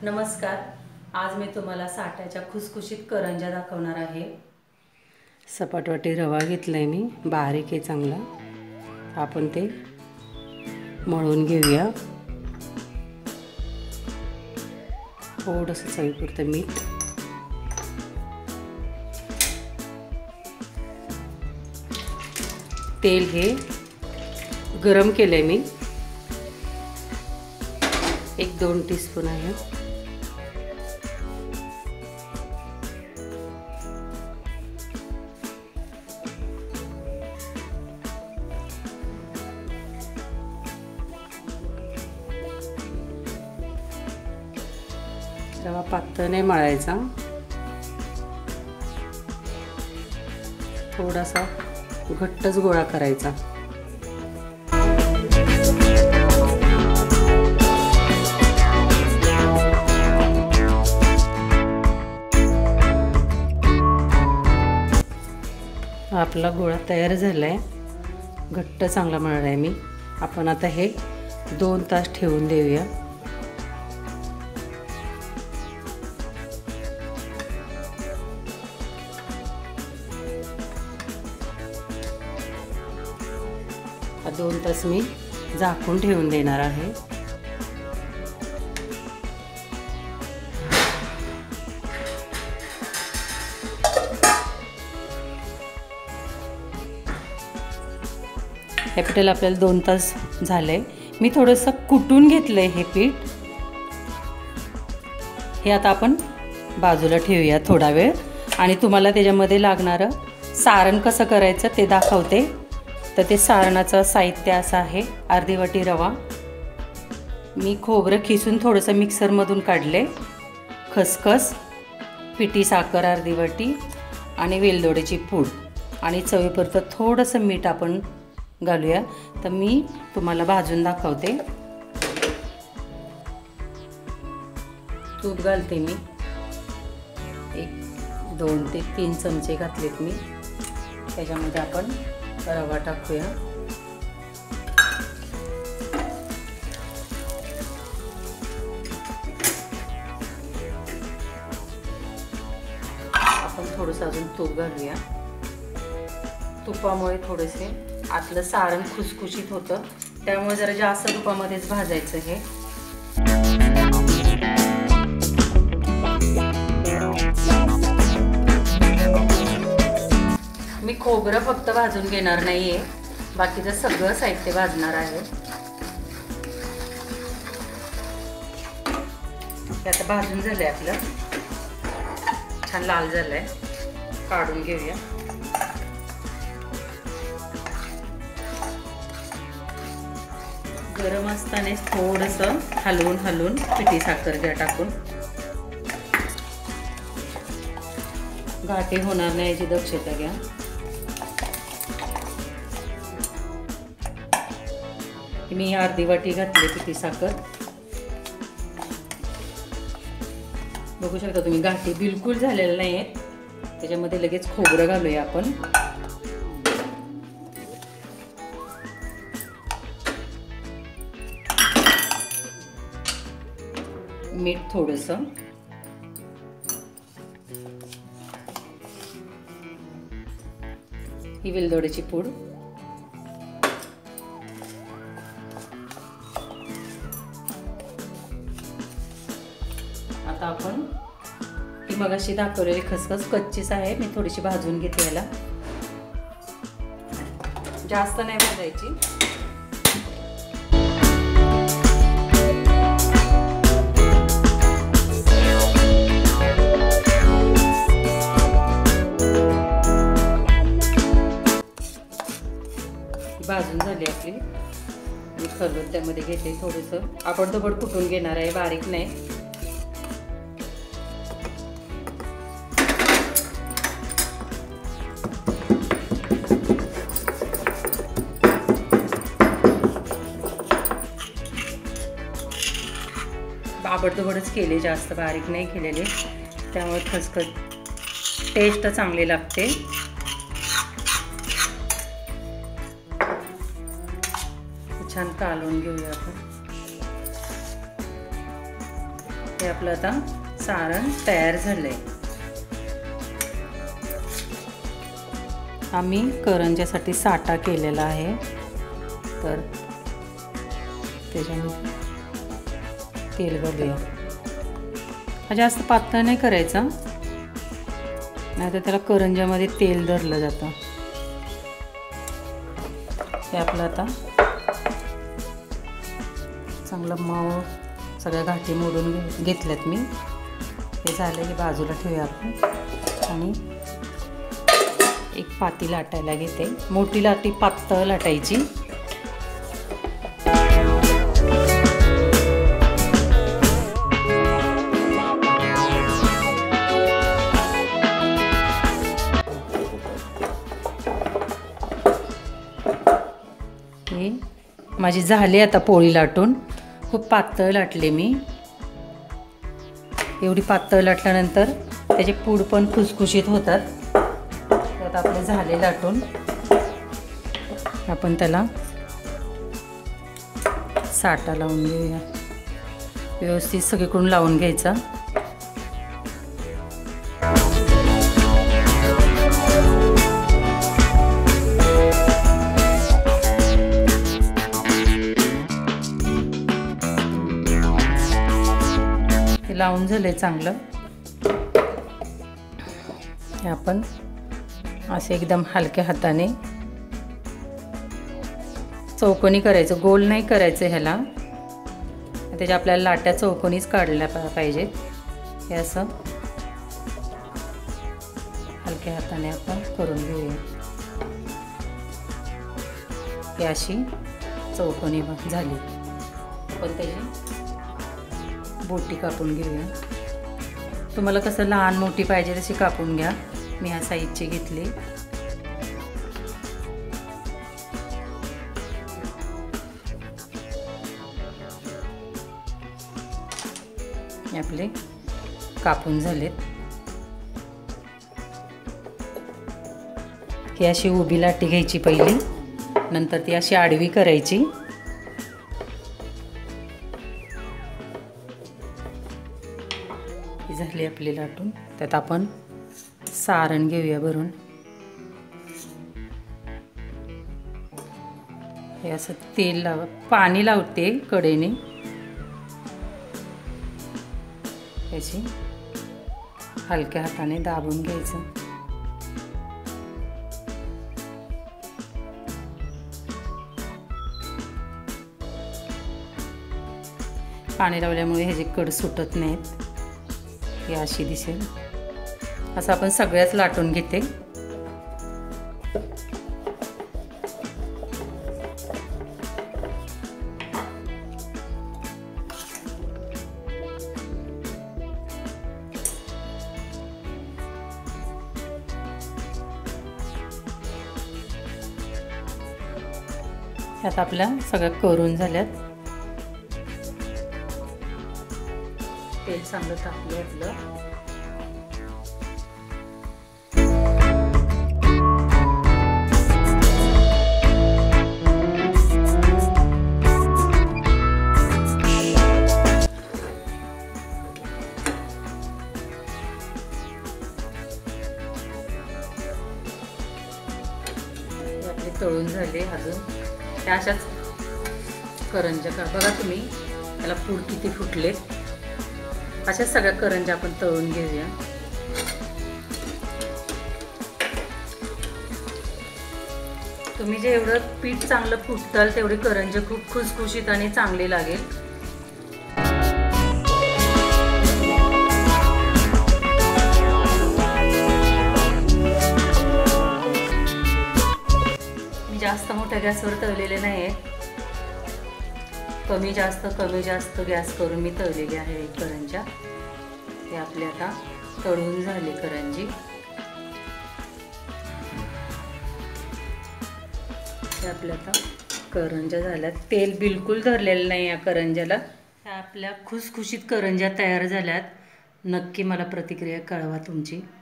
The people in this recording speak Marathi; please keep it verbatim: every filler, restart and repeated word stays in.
नमस्कार. आज मी तुम्हाला साठ्याच्या खुसखुशीत करंज्या दाखवणार आहे. सपाटवाटी रवा घेतलाय मी, बारीक आहे चांगला. आपण ते मळून घेऊया. थोडंसं चवीपुरतं मीठ, तेल हे गरम केलंय मी, एक दोन टीस्पून आहे. रवा पातळ नाही मळायचा, थोडासा घट्टच गोळा करायचा. आपला गोळा तयार झालाय, घट्ट चांगला मळलाय मी. आपण आता हे दोन तास ठेवून देऊया. दोन तास मी झाकून ठेवून देणार आहे. हे पीठ आपल्याला दोन तास झाले. मी थोडंसं कुटून घेतलंय हे पीठ. हे आता आपण बाजूला ठेवूया थोडा वेळ आणि तुम्हाला त्याच्यामध्ये लागणारं सारण कसं करायचं ते दाखवते. तर ते सारणाचं साहित्य असं आहे. अर्धी वाटी रवा, मी खोबरं खिसून थोडंसं मिक्सरमधून काढले, खसखस, पिठी साखर अर्धी वाटी आणि वेलदोड्याची पूड आणि चवीपुरतं थोडंसं मीठ आपण घालूया. तर मी तुम्हाला भाजून दाखवते. तूप घालते मी, एक दोन ते तीन चमचे घातलेत मी. त्याच्यामध्ये आपण रवा टाकूया. आपण थोडंसं अजून तूप घालूया. तुपामुळे थोडेसे आतलं सारण खुसखुशीत होतं, त्यामुळे जरा जास्त तुपामध्येच भाजायचं हे. मी खोबरं फक्त भाजून घेणार नाहीये, बाकीचं सगळं साहित्य भाजणार आहे. आता भाजून झालंय आपलं, छान लाल झालंय. काढून घेऊया. गरम असतानाच थोडंसं हलवून हलवून पिठी साखर घ्या टाकून. गाठी होणार नाही याची दक्षता घ्या. मी अर्धी वाटी घातली पिठी साखर. बघू शकता तुम्ही, गाठी बिलकुल झालेल्या नाही आहेत. त्याच्यामध्ये लगेच खोबरं घालूया आपण. मीठ थोडंसं, ही वेलदोड्याची पूड, आता आपण ही मगाशी दाखवलेली खसखस कच्चीच आहे, मी थोडीशी भाजून घेते. याला जास्त नाही भाजायची. भाजून झाली आपली. मी खलबत्त्यामध्ये घेते थोडंसं. आपण थोडं कुटून घेणार आहे, बारीक नाही. आबडधोबडच केले, जास्त बारीक नाही केलेले, त्यामुळे खसखस टेस्ट चांगली लागते. छान कालवून घेऊया आपण. हे आपलं आता सारण तयार झालंय. आम्ही करंज्यासाठी साठा केलेला आहे. तर त्याच्यामध्ये तेल घालूया. हा जास्त पातळ नाही करायचा, नाहीतर त्याला करंज्यामध्ये तेल धरलं जातं. हे आपलं आता चांगलं मऊ सगळ्या गाठी मोडून घे घेतल्यात मी. हे झालं की बाजूला ठेवूया आपण. आणि एक पाती लाटायला घेते. मोठी लाटी पातळ लाटायची. हे माझी झाली आता पोळी लाटून. खूप पातळ लाटले मी. एवढी पातळ लाटल्यानंतर त्याचे पूड पण खुसखुशीत होतात. त्यात आपले झाले लाटून. आपण त्याला साठा लावून घेऊया. व्यवस्थित सगळीकडून लावून घ्यायचा. लावून झालंय चांगलं. हे आपण असे एकदम हलक्या हाताने चौकोनी करायचं, गोल नाही करायचं ह्याला. त्याच्या आपल्याला लाट्या चौकोनीच काढल्या पाहिजेत. हे असं हलक्या हाताने आपण करून घेऊया. ही अशी चौकोनी झाली. पण त्याची बोटी कापून घेऊया. तुम्हाला कसं लहान मोठी पाहिजे तशी कापून घ्या. मी ह्या साईजची घेतली. आपले कापून झालेत. ही अशी उभी लाटी घ्यायची पहिली, नंतर ती अशी आडवी करायची. झाली आपली लाटून. त्यात आपण सारण घेऊया भरून. हे असं तेल लाव पाणी लावते कडेने. याची हलक्या हाताने दाबून घ्यायचं. पाणी लावल्यामुळे ह्याची कड सुटत नाहीत. ही अशी दिसेल. असं आपण सगळ्याच लाटून घेते. आता आपल्या सगळ्या करून झाल्यात. तेल चांगलं टाकलं आपलं. आपले तळून झाले. अजून त्या अशाच करंज्या का बघा तुम्ही. त्याला पूड किती फुटले. अशा सगळ्या करंज्या आपण तळून घेऊया. तुम्ही जे एवढं पीठ चांगलं फुटताल तेवढे करंजे खूप खुसखुशीत आणि चांगले लागेल. मी जास्त मोठ्या गॅसवर तळलेले नाही आहेत. कमी जास्त कमी जास्त गॅस करून मी तळलेली आहे करंज्या. हे आपले आता तळून झाले करंजी. हे आपल्या आता करंज्या झाल्या. तेल बिलकुल धरलेलं नाही या करंज्याला. ह्या आपल्या खुसखुशीत करंज्या तयार झाल्यात. नक्की मला प्रतिक्रिया कळवा तुमची.